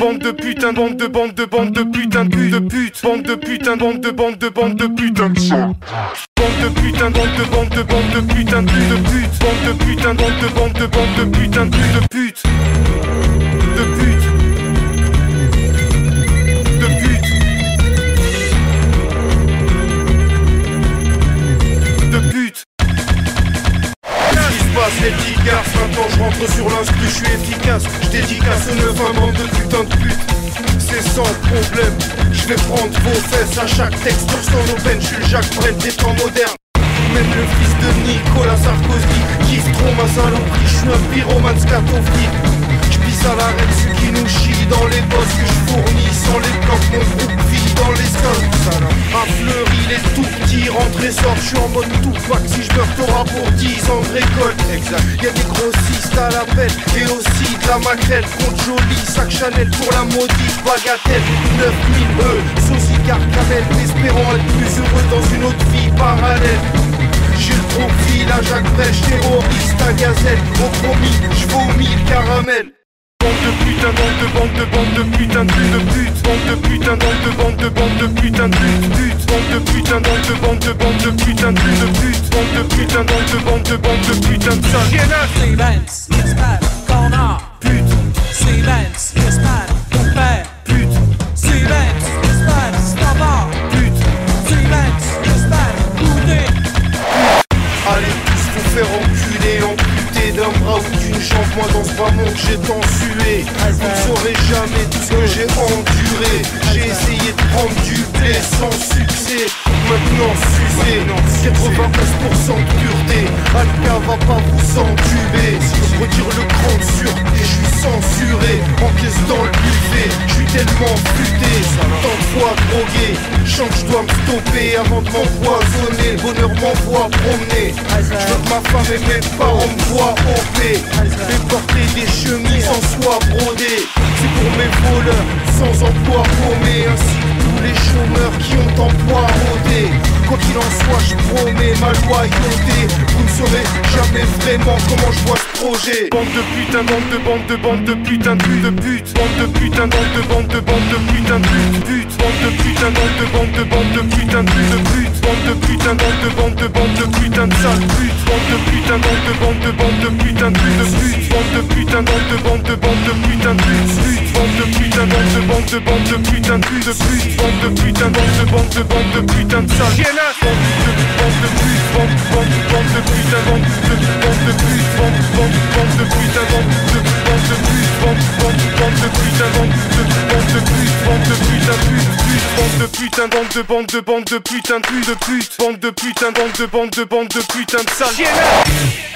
bande de putain, bande de putain de pute, bande de putain, bande de putain de sang. Bande de putain, bande de putain de pute, bande de putain, bande de putain de pute, de pute, de pute, de pute. Les petits garces, maintenant je rentre sur l'instru, je suis efficace. Je dédicace aux 9 bande de putain de pute. C'est sans problème, je vais prendre vos fesses à chaque texte sans aubaine. Je suis le Jacques Brel des temps modernes. Même le fils de Nicolas Sarkozy kiffe trop ma saloperie. Je suis un pyromane scatophique. Je pisse à l'arrêt de ceux qui nous chient dans les bosses que je fournis. Sans les blocs, mon groupe vit dans les sols. À Fleury, les tout petits rentrent et sortent. Je suis en mode tout pack. Si je meurs, t'auras pour 10 ans de récolte. Exact. Y'a des grossistes à l'appel et aussi de la maquerelle. Compte joli, sac Chanel pour la maudite bagatelle. 9000 sauce carcamel, espérant être plus heureux dans une autre vie parallèle. J'ai le profil à Jacques Brel, terroriste à gazelle. Au promis, j'vomis le caramel. Bande de putain, bande de putain de pute, bande de putain, bande de putain de pute, bande de putain, bande de putain de pute, bande de putain, bande de putain de sale. Silence, j'espère qu'on a pute. Silence, j'espère ton père Pute. Silence, j'espère ça va Pute. Silence, j'espère goûter. Allez tous vous faire enculer, amputer d'un bras ou d'une jambe. Moi dans ce bras mon que j'ai tant sué. Vous ne saurez jamais tout ce que j'ai enduré. J'ai essayé de prendre du blé sans succès. Maintenant sucé, 95% de pureté. Alka va pas vous entuber. Je retire le cran de sûreté, je suis censuré. Encaisse dans le buffet, je suis tellement futé. Tant de fois drogué, je sens que je dois me stopper avant de m'empoisonner. Le bonheur m'envoie promener. Je veux que ma femme et mes parents me voient en paix. Et porter des chemises en soie brodée. C'est pour mes voleurs sans emploi paumé, ainsi que tous les chômeurs qui ont emploi rodé. Quoi qu'il en soit, je promets ma loyauté. Vous ne saurez jamais vraiment comment je vois ce projet. Bande de putain, bande de putain de pute, bande de putain, bande de putain de pute, bande de putain, bande de putain de pute, bande de putain, bande de putain de sale pute, bande de putain, bande de putain de pute, bande de putain, bande de putain de pute, bande de putain, bande de putain de pute, bande de putain, bande de putain de sale. Bande de pute, bande de putain, bande de pute, bande de putain, bande de pute, bande de putain, bande de pute, bande de putain, bande de putain, bande de putain de pute, bande de putain, bande de putain de sale.